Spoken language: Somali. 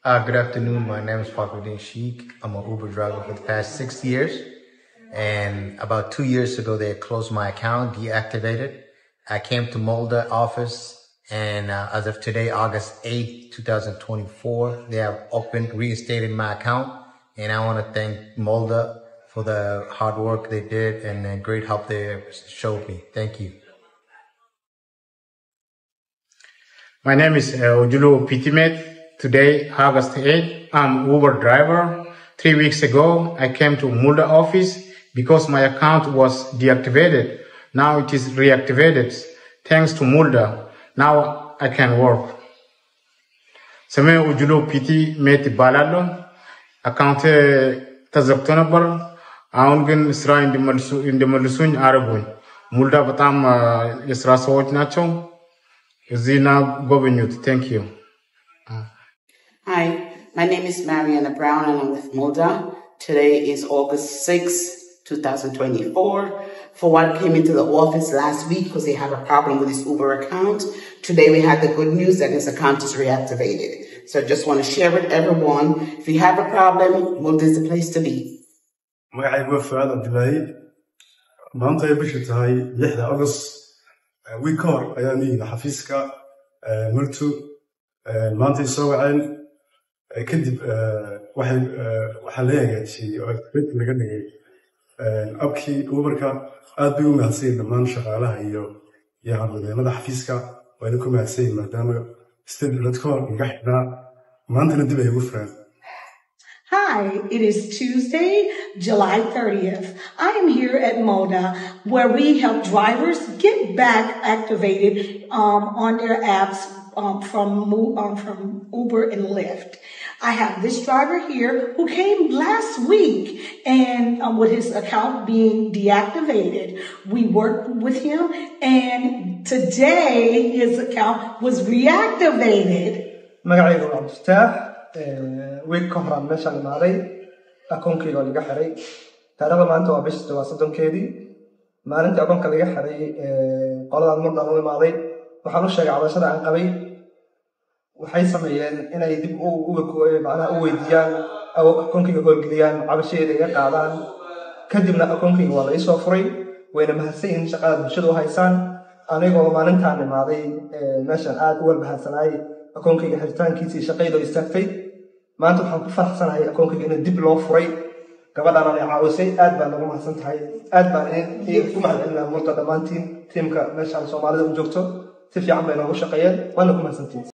Good afternoon. My name is Fakhruddin Sheikh. I'm an Uber driver for the past 6 years. And about 2 years ago, they closed my account, deactivated. I came to Molda office, and as of today, August 8th, 2024, they have reinstated my account. And I want to thank Molda for the hard work they did and the great help they showed me. Thank you. My name is Ojulu Pitimet. Today, August 8th, I'm Uber driver. 3 weeks ago, I came to Molda office because my account was deactivated. Now it is reactivated. Thanks to Molda, now I can work. Same Ojulu Pitimet Balalo, account tazaktonabar, aungin Isra in the Malusun Arabun. Molda Batam Isra Sawat Nacho, Zina Govinyut. Thank you. Hi, my name is Mariana Brown and I'm with Molda. Today is August 6, 2024. Fawad came into the office last week because he had a problem with his Uber account. Today we had the good news that his account is reactivated. So I just want to share with everyone, if you have a problem, Molda is the place to be. magacaygu Fawad Abdullahi maanta ay bisha tahay 6 August week ka hor ayaan yimid xafiiska Multu maanta soo waceen kadib waxa la hagaajiyay oo fikir laga dhigay abkii Uberka aad bay u mahadsan dhammaan shaqaalaha iyo hawlwadeenada xafiiska way ku mahadsan maadaama stedladkoor iga xidhnaa maantana dib ay ugu fureen. Hi, it is Tuesday, July 30th. I am here at Molda where we help drivers get back activated on their apps from Uber and Lyft. I have this driver here who came last week and with his account being deactivated. We worked with him and today his account was reactivated. week ka hor meesha la maaray akoonkayga laga xiray taariikhda maanta waa bisha 30keedii maalintii akoonka laga xiray qolada Molda u imaaday waxaan u sheegay cabashada aan qabay waxay sameeyeen inay dib macnaha u weydiiyaan akoonkayga howlgeliyaan cabashadeeda iga qaadaan kadibna akoonkayga waa la ii soo furay wayna mahadsan yihiin shaqada bulshada u haysaan anigoo maalintaan imaaday meeshan aad u walbahadsanaay akoonkayga xiritaankiisa shaqayda istaagtay maanta waxaan ku faraxsanahay akoonkayga in dib loo furay gabadhaan ay caawisay aad baan ugu mahadsan tahay aad baan ku mahadcelinahay Molda dhammaantiin tiimka meeshaan Soomaalida u joogto si fiican bay noogu shaqeeyeen waana ku mahadsantiin.